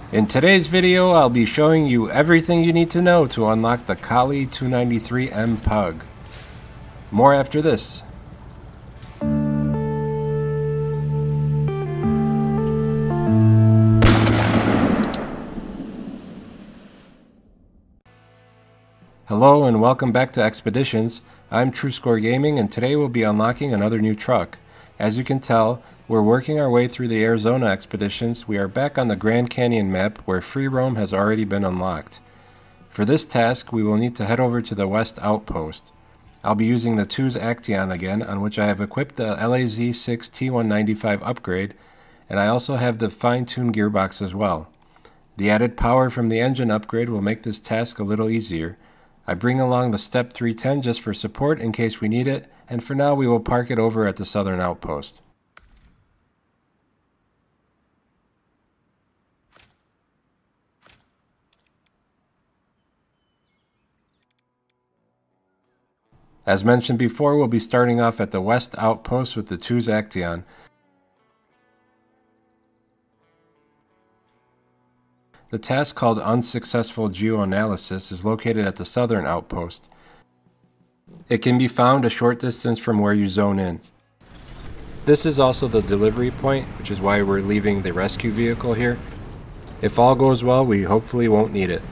In today's video, I'll be showing you everything you need to know to unlock the Collie 293M PUG. More after this. Hello and welcome back to Expeditions. I'm TrueScore Gaming and today we'll be unlocking another new truck. As you can tell, we're working our way through the Arizona expeditions. We are back on the Grand Canyon map where free roam has already been unlocked. For this task, we will need to head over to the West Outpost. I'll be using the TU's Action again, on which I have equipped the LAZ6 T195 upgrade, and I also have the fine-tuned gearbox as well. The added power from the engine upgrade will make this task a little easier. I bring along the Step 310 just for support in case we need it, and for now we will park it over at the Southern Outpost. As mentioned before, we'll be starting off at the West Outpost with the TU's Action. The task called Unsuccessful Geoanalysis is located at the Southern Outpost. It can be found a short distance from where you zone in. This is also the delivery point, which is why we're leaving the rescue vehicle here. If all goes well, we hopefully won't need it.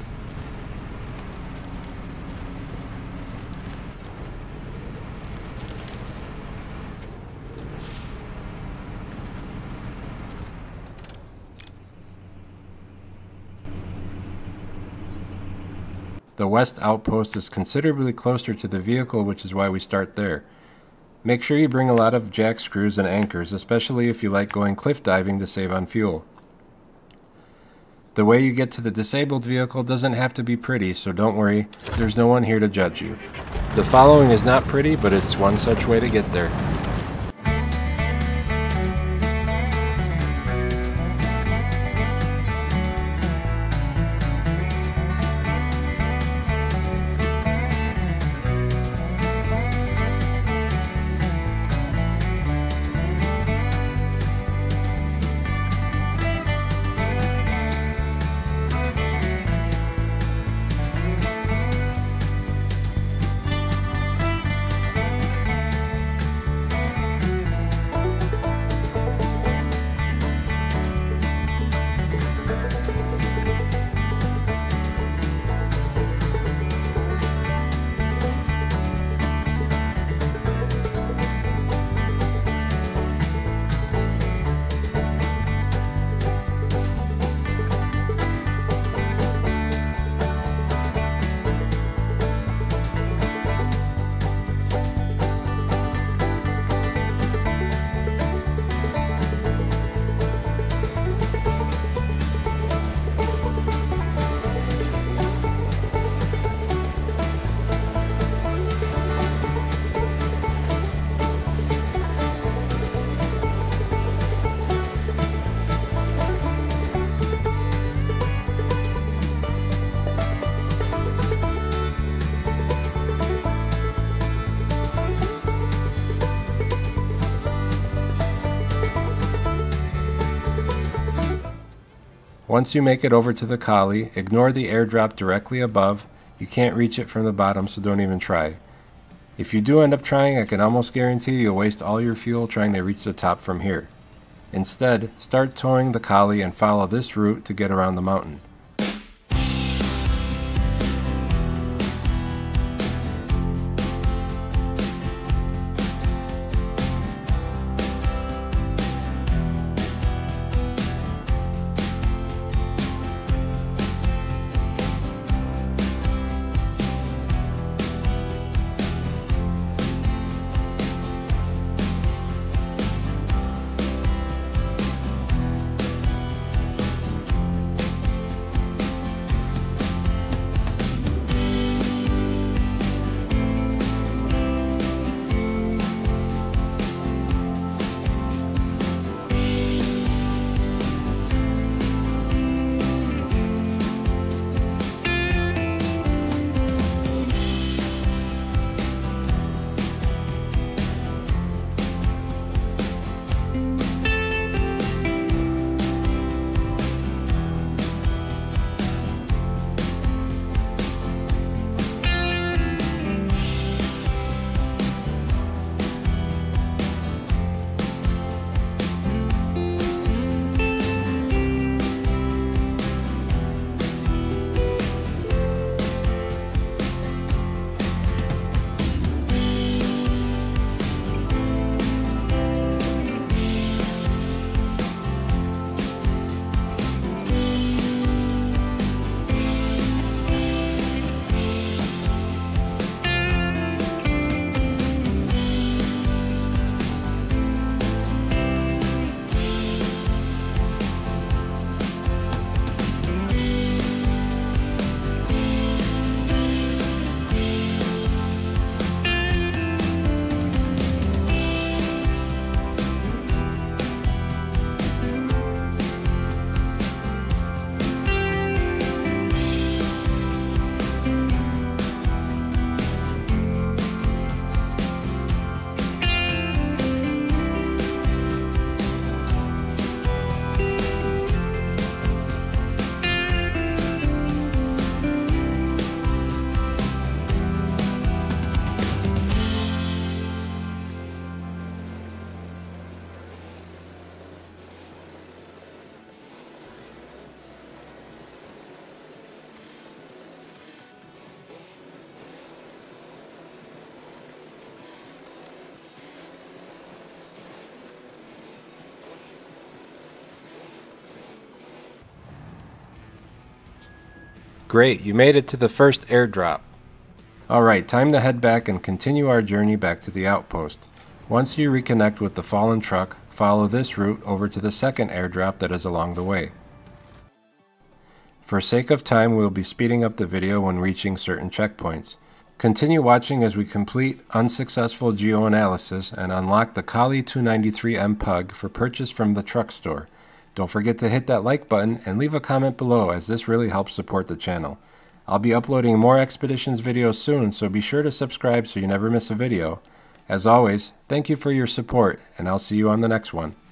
The West Outpost is considerably closer to the vehicle, which is why we start there. Make sure you bring a lot of jack screws and anchors, especially if you like going cliff diving to save on fuel. The way you get to the disabled vehicle doesn't have to be pretty, so don't worry, there's no one here to judge you. The following is not pretty, but it's one such way to get there. Once you make it over to the Collie, ignore the airdrop directly above. You can't reach it from the bottom, so don't even try. If you do end up trying, I can almost guarantee you'll waste all your fuel trying to reach the top from here. Instead, start towing the Collie and follow this route to get around the mountain. Great, you made it to the first airdrop. Alright, time to head back and continue our journey back to the outpost. Once you reconnect with the fallen truck, follow this route over to the second airdrop that is along the way. For sake of time, we will be speeding up the video when reaching certain checkpoints. Continue watching as we complete unsuccessful geoanalysis and unlock the Collie 293M PUG for purchase from the truck store. Don't forget to hit that like button and leave a comment below, as this really helps support the channel. I'll be uploading more Expeditions videos soon, so be sure to subscribe so you never miss a video. As always, thank you for your support, and I'll see you on the next one.